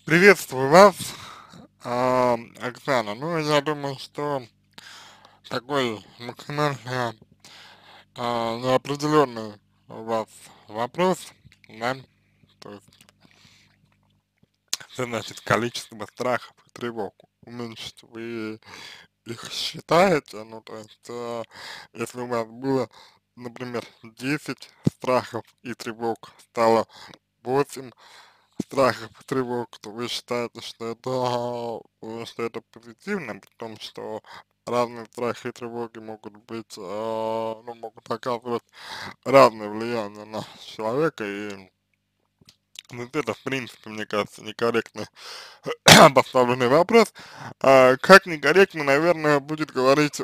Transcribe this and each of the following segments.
Приветствую вас, Оксана. Ну, я думаю, что такой максимально неопределенный у вас вопрос, да, то есть, что значит количество страхов и тревог уменьшить. Вы их считаете, ну, то есть, если у вас было, например, 10 страхов и тревог, стало 8 страхов и тревог, то вы считаете, что это позитивно, при том, что разные страхи и тревоги могут быть, ну, могут оказывать разное влияние на человека, и вот это, в принципе, мне кажется, некорректно поставленный вопрос. Как некорректно, наверное, будет говорить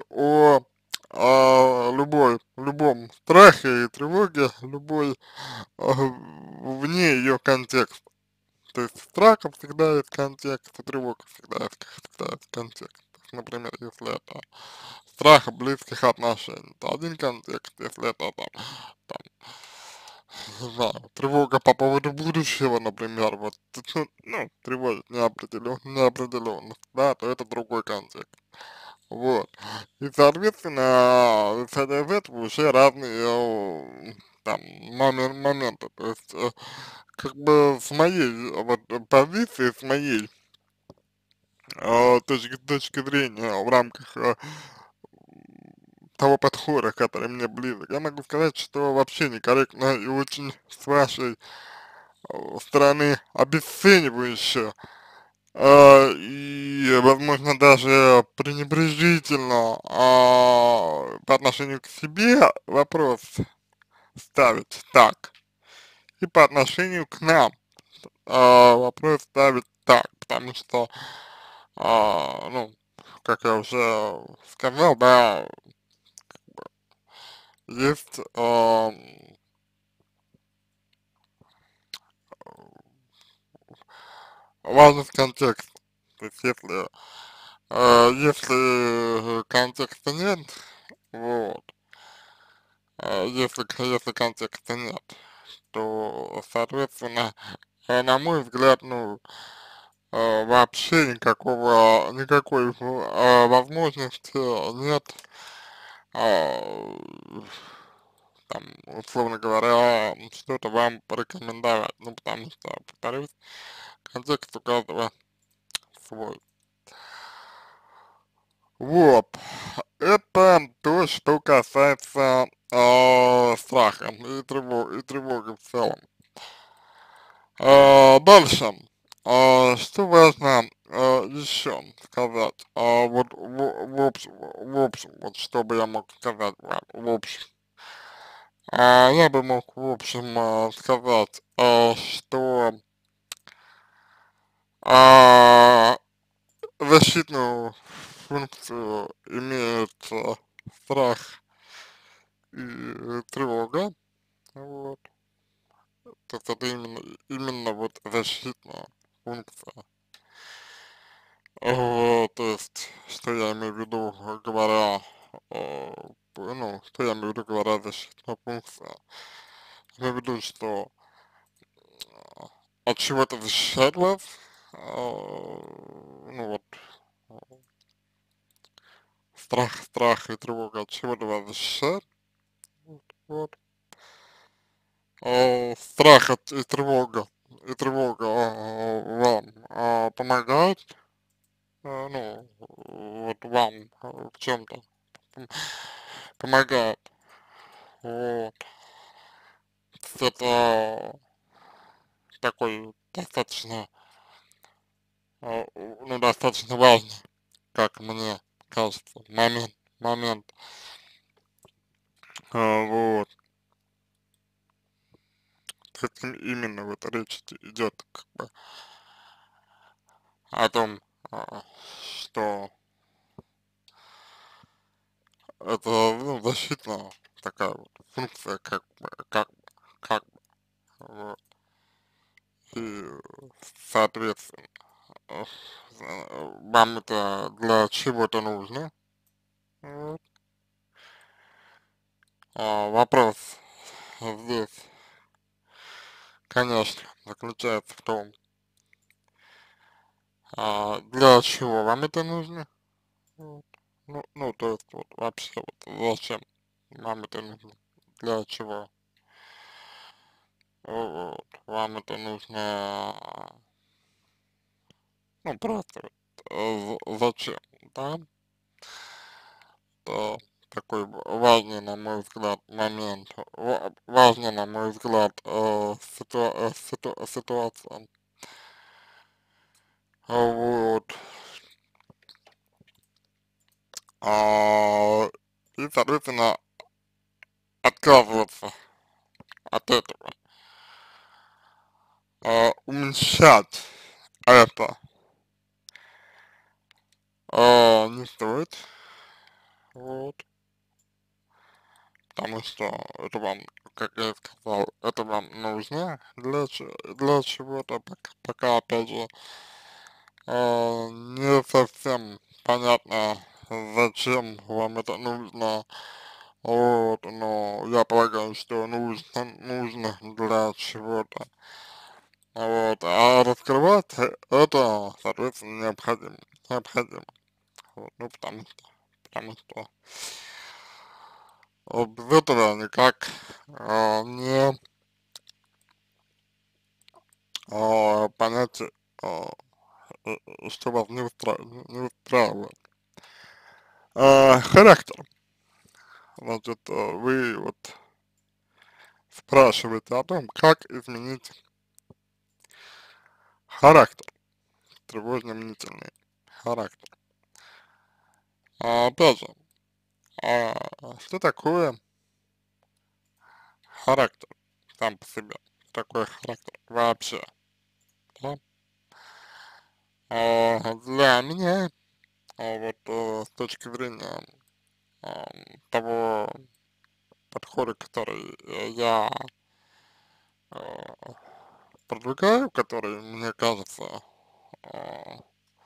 любом страхе и тревоге, вне ее контекста. То есть страхов всегда есть контекст, и тревога всегда есть контекст. То есть, например, если это страх близких отношений, то один контекст, если это не знаю, тревога по поводу будущего, например, вот, ну, тревожит неопределенность, да, то это другой контекст. Вот. И, соответственно, исходя из этого, уже разные там моменты. То есть, как бы с моей позиции, с моей точки зрения в рамках того подхода, который мне близок, я могу сказать, что вообще некорректно и очень с вашей стороны обесценивающе и, возможно, даже пренебрежительно по отношению к себе вопрос ставить так, и по отношению к нам вопрос ставить так, потому что, ну, как я уже сказал, да, есть важность контекста. То есть если контекста нет, вот, если контекста нет, то, соответственно, на мой взгляд, ну, вообще никакой возможности нет, а, там, условно говоря, что-то вам порекомендовать, ну, потому что, повторюсь, контекст у каждого свой. Вот, это то, что касается страха и тревоги в целом. Дальше. Что важно еще сказать? В общем, вот что бы я мог сказать в общем. Я бы мог в общем сказать, что а, защитную функцию имеет страх и тревога. Вот. То есть это именно вот защитная функция. То есть, что я имею в виду, говоря, ну, что я имею в виду, говоря, защитная функция. Имею в виду, что э, от чего-то защищает вас, ну вот, э, страх и тревога от чего-то вас защищает, вот. Страх и тревога вам помогают, ну, вот вам в чем-то помогают, вот. Это такой достаточно, ну, достаточно важный, как мне кажется, момент, вот. То есть именно вот речь идет как бы о том, что это, ну, защитная такая вот функция, как бы, вот. И, соответственно, э, вам это для чего-то нужно, вот. Вопрос здесь, конечно, заключается в том, Для чего вам это нужно? Вот. Ну, то есть, вот, вообще, вот, зачем вам это нужно? Для чего? Вот, вам это нужно, ну, просто вот, зачем, да? Это такой важный, на мой взгляд, момент, важный, на мой взгляд, ситуация. Вот. А, и, соответственно, отказываться от этого, уменьшать это, не стоит, вот, потому что это вам, как я и сказал, это вам нужно для чего-то, пока, опять же, не совсем понятно, зачем вам это нужно, вот, но я полагаю, что нужно для чего-то. Вот, а раскрывать это, соответственно, необходимо. Вот, ну, потому что вот без этого никак не понять, а, что вас не устраивает. Характер. Значит, вы вот спрашиваете о том, как изменить характер, тревожно-мнительный характер. Опять же, что такое характер сам по себе? Что такое характер вообще? Да? Для меня, вот с точки зрения а, того подхода, который я а, продвигаю, который мне кажется а,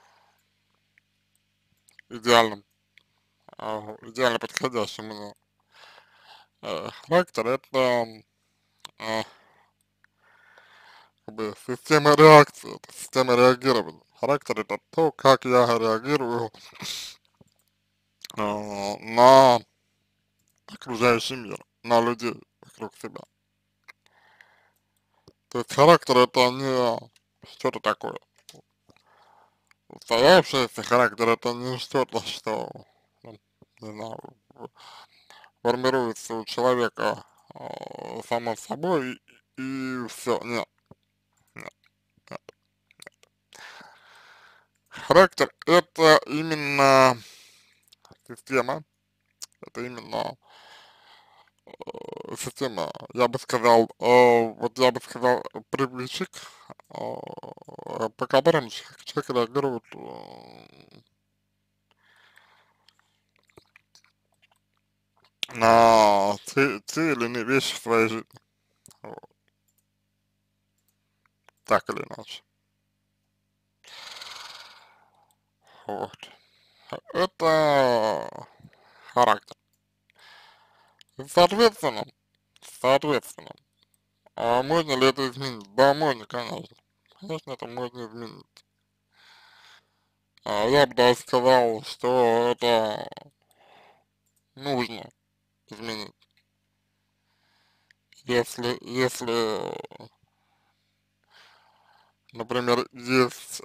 идеальным, идеально подходящим мне. Характер это а, как бы система реакции, это система реагирования. Характер это то, как я реагирую на окружающий мир, на людей вокруг себя. То есть характер это не что-то такое устоявшееся, характер это не что-то, что, ну, не знаю, формируется у человека само собой и все. Нет, нет, нет. Характер это именно система, это именно система, я бы сказал, вот я бы сказал, привычек, по которым человек реагирует на те или иные вещи в своей жизни, вот, так или иначе. Вот. Это характер. И, соответственно, можно ли это изменить? Да, можно, конечно. Конечно, это можно изменить. Я бы даже сказал, что это нужно изменить. Если, например, есть,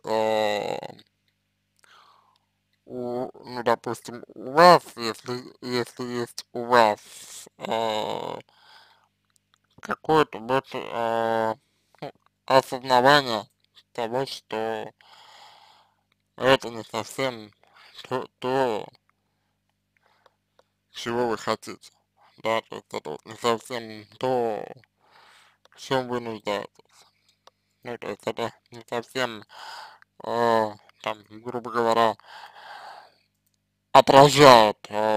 ну, допустим, у вас, если есть у вас какое-то вот, ну, осознавание того, что это не совсем то, чего вы хотите, да, то есть это вот не совсем то, в чем вы нуждаетесь. Ну, то есть это не совсем, там, грубо говоря, отражает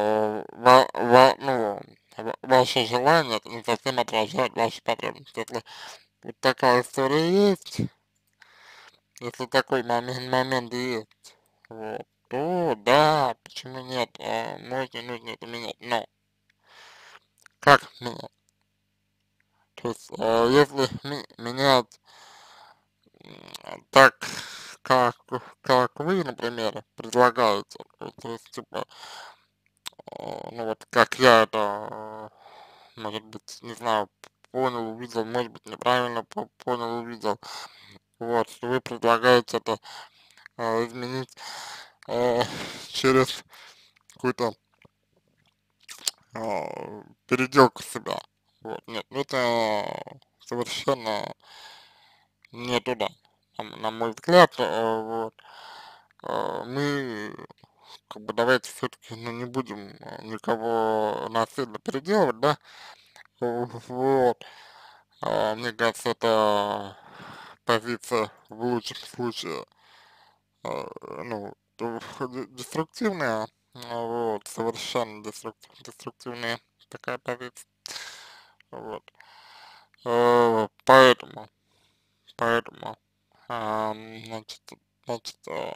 ну, ваши желания, это не совсем отражает ваши потребности. Если вот такая история есть, если такой момент есть, вот, то да, почему нет, можно и нужно это менять, но как менять? То есть, если менять так, как, вы, например, предлагаете, то есть, типа, ну вот как я это, может быть, не знаю, понял, увидел, может быть, неправильно понял, увидел, вот, что вы предлагаете это изменить э, через какую-то переделку себя. Вот, нет, это совершенно не туда, на мой взгляд, вот. Мы, как бы, давайте все-таки, ну, не будем никого насильно переделывать, да, вот. Мне кажется, это позиция в лучшем случае, ну, деструктивная, вот, совершенно деструктивная такая позиция, вот. Поэтому, поэтому, значит, значит,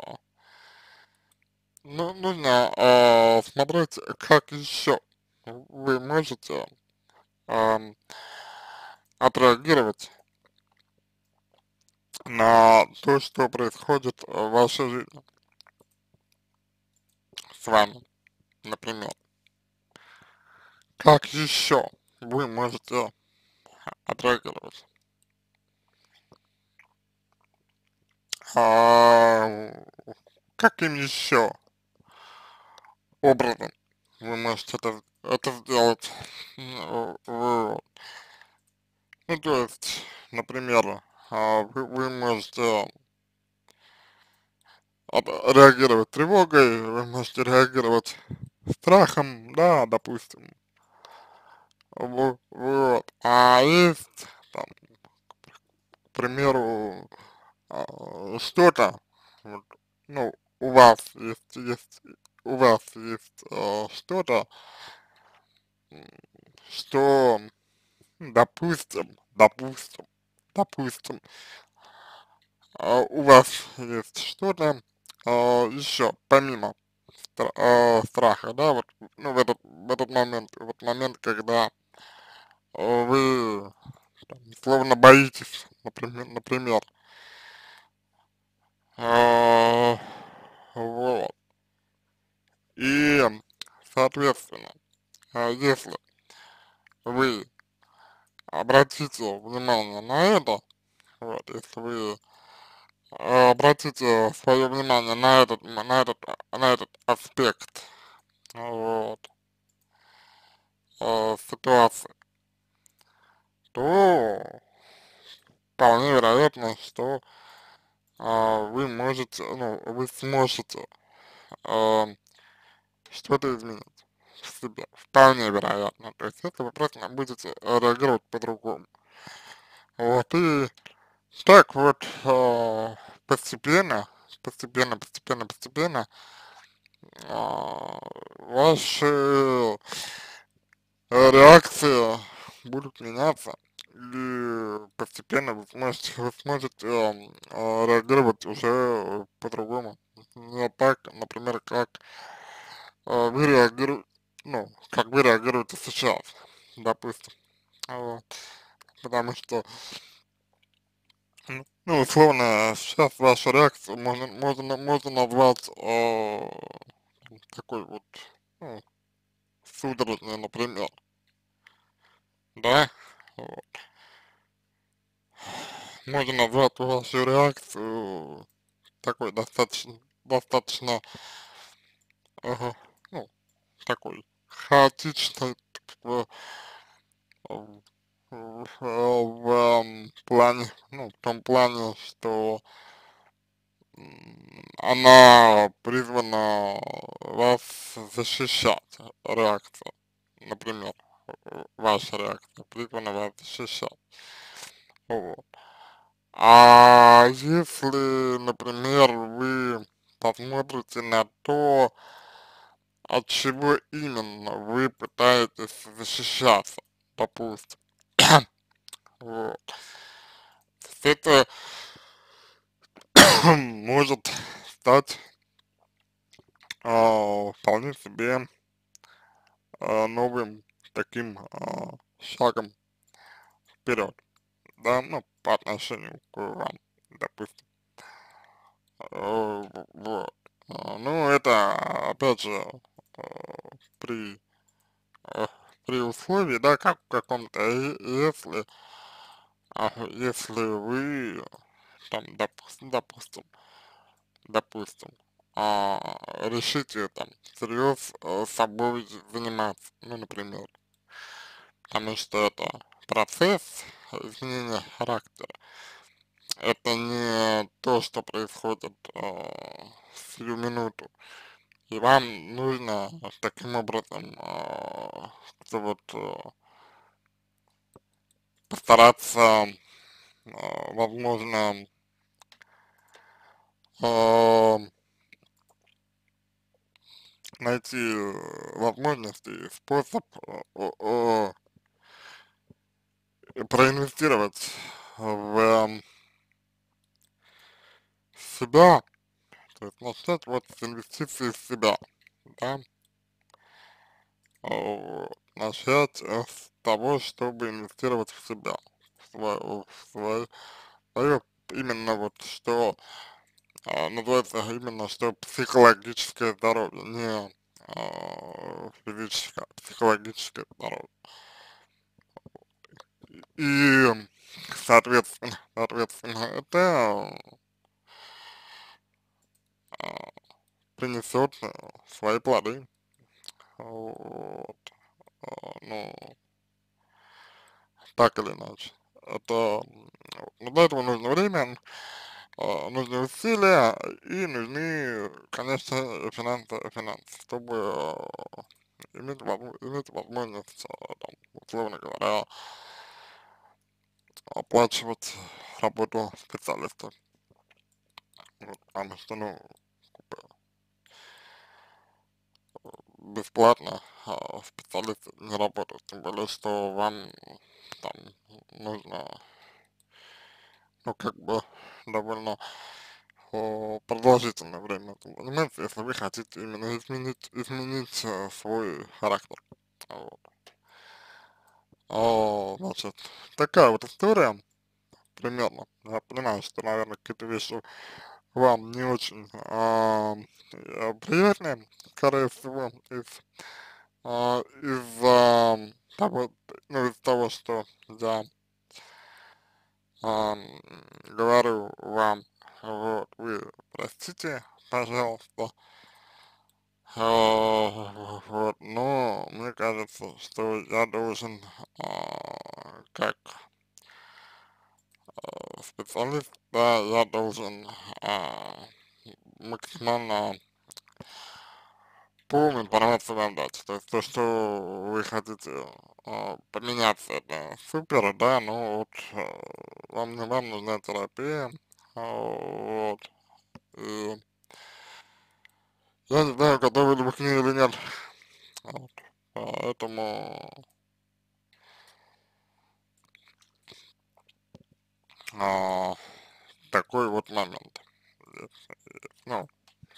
ну, нужно смотреть, как еще вы можете ам, отреагировать на то, что происходит в вашей жизни с вами, например. Как еще вы можете отреагировать? А, каким еще образом вы можете это сделать? Вот. Ну, то есть, например, вы можете реагировать тревогой, вы можете реагировать страхом, да, допустим, вот. А есть, там, к примеру, что-то, вот, ну, у вас у вас есть что-то, м, что, допустим, у вас есть что-то еще помимо страха, да, вот, ну, в этот момент, вот момент, когда вы там, словно боитесь, например, а, вот, и, соответственно, если вы обратите внимание на это, вот, если вы обратите свое внимание на этот аспект, вот, ситуации, то вполне вероятно, что вы можете, ну, вы сможете а, что-то изменить в себе, вполне вероятно. То есть если вы просто будете реагировать по-другому. Вот, и так вот постепенно, постепенно ваши реакции будут меняться, и постепенно вы сможете реагировать уже по-другому. Не так, например, как вы реагируете, ну, как вы реагируете сейчас, допустим. Вот. Потому что, ну, условно, сейчас вашу реакцию можно назвать такой вот, ну, судорожной, например, да? Вот. Можно назвать вашу реакцию такой достаточно, ага, ну, такой хаотичной в, плане, ну, в том плане, что она призвана вас защищать, реакция, например, ваша реакция призвана вас защищать, вот. А если, например, вы посмотрите на то, от чего именно вы пытаетесь защищаться, допустим, вот, это может стать вполне себе новым таким шагом вперед, да, ну, по отношению к вам, допустим, вот. опять же, э, при, э, при условии, да, как каком-то, если вы там, допустим, решите там всерьез собой заниматься, ну, например, потому что это процесс изменения характера, это не то, что происходит сию минуту, и вам нужно таким образом как-то вот постараться, возможно, э, найти возможности и способ проинвестировать в себя, то есть начать вот с инвестиций в себя, да, начать с того, чтобы инвестировать в себя, в свое именно вот что называется именно что психологическое здоровье, не физическое, а психологическое здоровье. И, соответственно, это принесет свои плоды. Вот. Ну, так или иначе. Это, но для этого нужно время, нужны усилия и нужны, конечно, финансы, чтобы иметь возможность, там, условно говоря, оплачивать работу специалиста. Вот, потому что, ну, как бы бесплатно специалисты не работают, тем более, что вам там нужно, ну, как бы довольно продолжительное время этим заниматься, если вы хотите именно изменить свой характер. Вот. Значит, такая вот история примерно. Я понимаю, что, наверное, какие-то вещи вам не очень приятные, скорее всего, того, ну, из того, что я говорю вам, вот, вы простите, пожалуйста, вот, но мне кажется, что я должен, как специалист, да, я должен максимально полную информацию вам дать. То есть то, что вы хотите поменяться, это супер, да, но вот вам нужна терапия, вот, и я не знаю, готовы ли вы к ней или нет, вот, поэтому а, такой вот момент. Ну,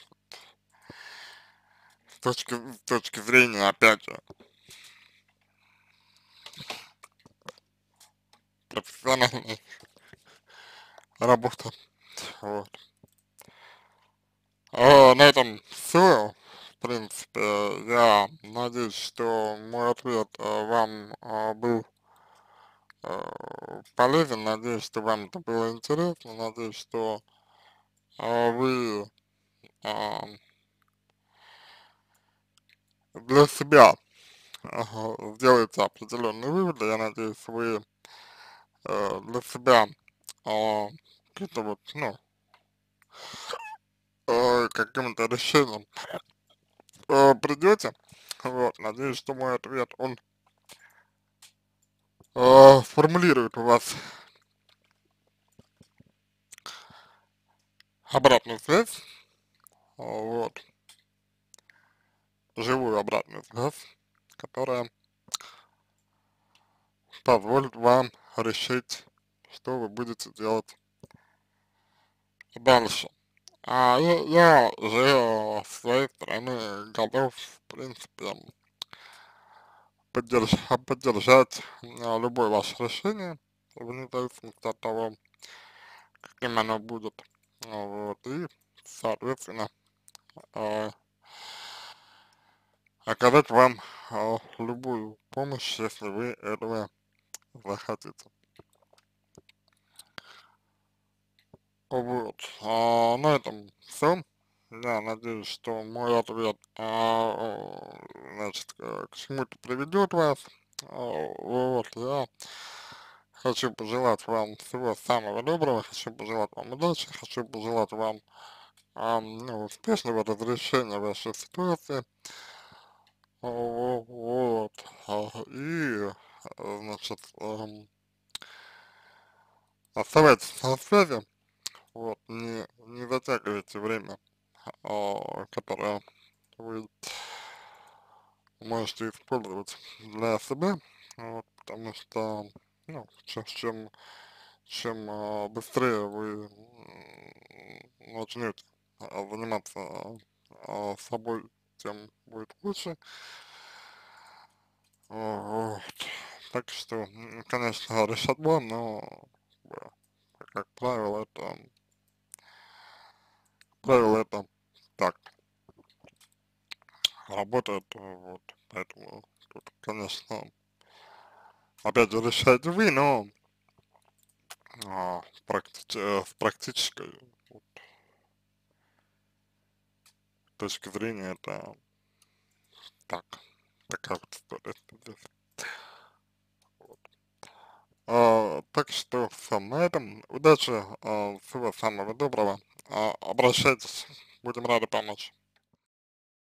с точки зрения, опять же, профессиональной работы, вот. На этом все. В принципе, я надеюсь, что мой ответ вам был полезен, надеюсь, что вам это было интересно, надеюсь, что вы а, для себя сделаете определенные выводы, я надеюсь, вы для себя какие-то вот, ну, каким-то решением придете, вот, надеюсь, что мой ответ, он формулирует у вас обратную связь, вот, живую обратную связь, которая позволит вам решить, что вы будете делать дальше. Я же с своей стороны готов, в принципе, поддержать любое ваше решение, вне зависимости от того, каким оно будет. Вот, и, соответственно, э, оказать вам любую помощь, если вы этого захотите. Вот. На этом все. Я надеюсь, что мой ответ, значит, к чему-то приведет вас. Вот, я хочу пожелать вам всего самого доброго, хочу пожелать вам удачи, хочу пожелать вам ну, успешного разрешения вашей ситуации. Вот. И, значит, оставайтесь на связи, вот, не затягивайте время, которое вы можете использовать для себя, вот, потому что, ну, чем быстрее вы начнете заниматься собой, тем будет лучше. Вот. Так что, конечно, решать вам, но э, как правило это так работает, вот, поэтому тут, конечно, опять же решаете вы, но с практической вот, точки зрения это так, такая вот история здесь. Вот. Так что все, на этом. Удачи, всего самого доброго. Обращайтесь, будем рады помочь.